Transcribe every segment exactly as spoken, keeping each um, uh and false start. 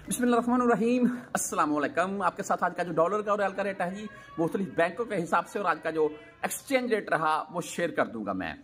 बिस्मिल्लाहिर्रहमानिर्रहीम, अस्सलाम वालेकुम। आपके साथ आज का जो डॉलर का और रियाल का रेट है जी मुख्तलिफ बैंकों के हिसाब से और आज का जो एक्सचेंज रेट रहा वो शेयर कर दूंगा। मैं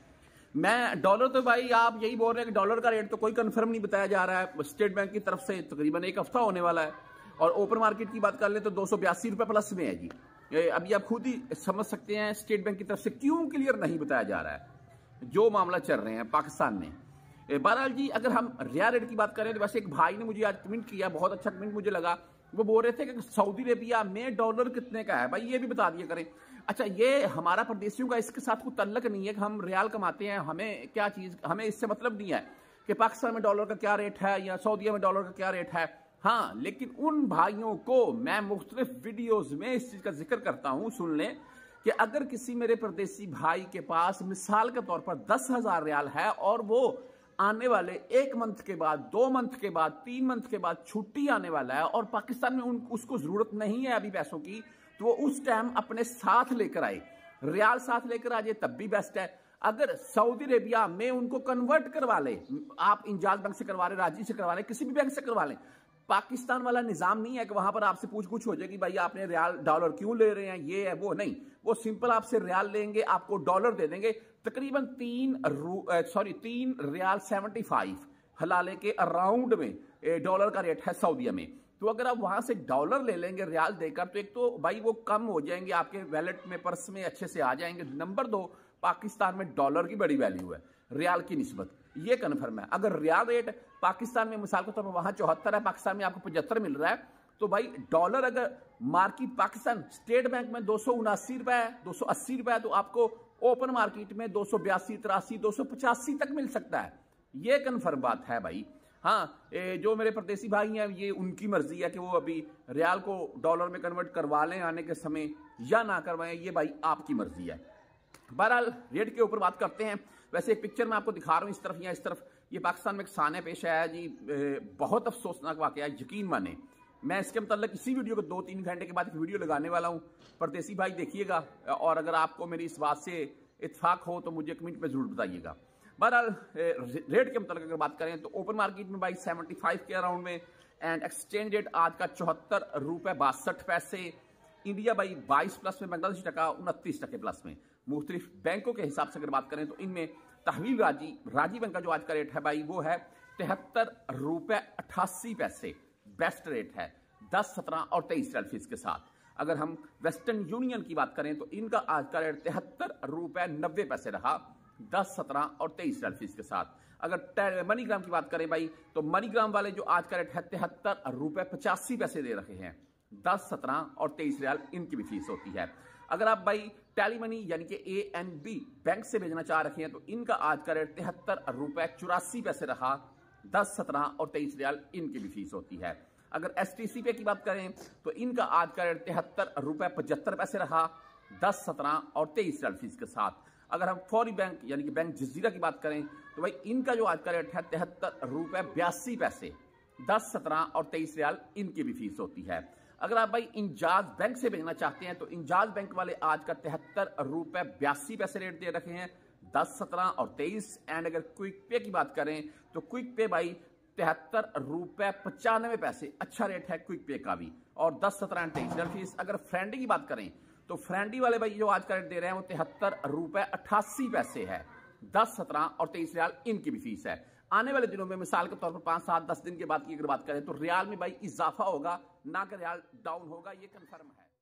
मैं डॉलर तो भाई आप यही बोल रहे हैं कि डॉलर का रेट तो कोई कंफर्म नहीं बताया जा रहा है स्टेट बैंक की तरफ से। तकरीबन एक हफ्ता होने वाला है और ओपन मार्केट की बात कर ले तो दो सौ बयासी रुपए प्लस में है जी। अभी आप खुद ही समझ सकते हैं स्टेट बैंक की तरफ से क्यों क्लियर नहीं बताया जा रहा है जो मामला चल रहे हैं पाकिस्तान में। बहरहाल जी, अगर हम रियाल रेट की बात करें तो वैसे एक भाई ने मुझे आज कमेंट किया, बहुत अच्छा कमेंट मुझे लगा। वो बोल रहे थे कि सऊदी अरेबिया में डॉलर कितने का है, भाई ये भी बता दिया करें। अच्छा, ये हमारा परदेशियों का इसके साथ कोई तल्लक नहीं है कि हम रियाल कमाते हैं, हमें क्या चीज, हमें इससे मतलब नहीं है कि पाकिस्तान में डॉलर का क्या रेट है या सऊदीया में डॉलर का क्या रेट है। हाँ, लेकिन उन भाइयों को मैं मुख्तलिफ वीडियोज में इस चीज का जिक्र करता हूं, सुन लें कि अगर किसी मेरे परदेसी भाई के पास मिसाल के तौर पर दस हजार रियाल है और वो आने वाले एक मंथ के बाद, दो मंथ के बाद, तीन मंथ के बाद छुट्टी आने वाला है और पाकिस्तान में उन उसको जरूरत नहीं है अभी पैसों की, तो वो उस टाइम अपने साथ लेकर आए, रियाल साथ लेकर आ जाए तब भी बेस्ट है। अगर सऊदी अरेबिया में उनको कन्वर्ट करवा ले, आप इंजाज बैंक से करवा ले, राजी से करवा ले, किसी भी बैंक से करवा लें, पाकिस्तान वाला निजाम नहीं है कि वहां पर आपसे पूछ पूछ हो जाएगी भाई आपने रियाल डॉलर क्यों ले रहे हैं, ये है वो नहीं। वो सिंपल आपसे रियाल लेंगे, आपको डॉलर दे देंगे। तकरीबन तीन सॉरी तीन रियाल सेवेंटी फाइव हलाले के अराउंड में डॉलर का रेट है सऊदीया में। तो अगर आप वहां से डॉलर ले लेंगे रियाल देकर तो एक तो भाई वो कम हो जाएंगे आपके वैलेट में, पर्स में अच्छे से आ जाएंगे। नंबर दो, पाकिस्तान में डॉलर की बड़ी वैल्यू है रियाल की निस्बत, ये कन्फर्म है। अगर रियाल रेट पाकिस्तान में मिसाल के तौर पर वहां चौहत्तर है, पाकिस्तान में आपको पचहत्तर मिल रहा है, तो भाई डॉलर अगर मार्केट पाकिस्तान स्टेट बैंक में दो सौ उनासी रुपए है, दो सौ अस्सी रुपए है, तो आपको ओपन मार्केट में दो सौ बयासी तिरासी दो सौ पचासी तक मिल सकता है। ये कन्फर्म बात है भाई। हाँ, जो मेरे परदेसी भाई हैं ये उनकी मर्जी है कि वो अभी रियाल को डॉलर में कन्वर्ट करवा लें आने के समय या ना करवाएं, ये भाई आपकी मर्जी है। बहरहाल रेट के ऊपर बात करते हैं। वैसे एक पिक्चर मैं आपको दिखा रहा हूं इस तरफ या इस तरफ, ये पाकिस्तान में एक साने पेश आया जी, बहुत अफसोसनाक वाकया है, यकीन माने। मैं इसके मतलब इसी वीडियो को दो तीन घंटे के बाद एक वीडियो लगाने वाला हूं, परदेसी भाई देखिएगा और अगर आपको मेरी इस बात से इत्फाक हो तो मुझे कमेंट में जरूर बताइएगा। बहरहाल रेट के मतलब अगर बात करें तो ओपन मार्केट में भाई सेवेंटी फाइव के अराउंड में एंड एक्सचेंज रेट आज का चौहत्तर रुपए बासठ पैसे। इंडिया भाई बाईस प्लस में, बांग्लादेश टका उनतीस टके प्लस में। मुख्तलिफ बैंकों के हिसाब से अगर बात करें तो इनमें तहवील राजी राजी बैंक का जो आज का रेट है भाई वो है तिहत्तर रुपए अट्ठासी पैसे, बेस्ट रेट है, दस सत्रह और तेईस रियाल फीस के साथ। अगर हम वेस्टर्न यूनियन की बात करें तो इनका आज का रेट तिहत्तर रुपए नब्बे पैसे रहा, दस सत्रह और तेईस रियाल फीस के साथ। अगर मनीग्राम की बात करें भाई तो मनीग्राम वाले जो आज का रेट है तिहत्तर रुपए पचासी पैसे दे रहे हैं, दस सत्रह और तेईस रियाल इनकी भी फीस होती है। अगर आप भाई टेली मनी यानी कि ए एन बी बैंक से भेजना चाह रहे हैं तो इनका आज का रेट तिहत्तर रुपए चौरासी पैसे रहा, दस सत्रह और तेईस रियाल इनकी भी फीस होती है। अगर एस टी सी पे की बात करें तो इनका आज का रेट तिहत्तर रुपए पचहत्तर पैसे रहा, दस सत्रह और तेईस रियाल फीस के साथ। अगर हम फौरी बैंक यानी कि बैंक जजीरा की बात करें तो भाई इनका जो आज का रेट है तिहत्तर रुपए बयासी पैसे, दस सत्रह और तेईस रियाल इनकी भी फीस होती है। अगर आप भाई इंजाज बैंक से भेजना चाहते हैं तो इंजाज बैंक वाले आज का तिहत्तर रुपए बयासी पैसे रेट दे रखे हैं, दस सत्रह और तेईस। एंड अगर क्विक पे की बात करें तो क्विक पे भाई तिहत्तर रुपए पचानवे पैसे, अच्छा रेट है क्विक पे का भी, और दस सत्रह एंड तेईस रियाल फीस। अगर फ्रेंडी की बात करें तो फ्रेंडी वाले भाई जो आज का रेट दे रहे हैं वो तिहत्तर रुपए अट्ठासी पैसे है, दस सत्रह और तेईस रियाल इनकी भी फीस है। आने वाले दिनों में मिसाल के तौर पर पांच सात दस दिन के बाद की अगर बात करें तो रियाल में भाई इजाफा होगा, ना कि रियाल डाउन होगा, ये कंफर्म है।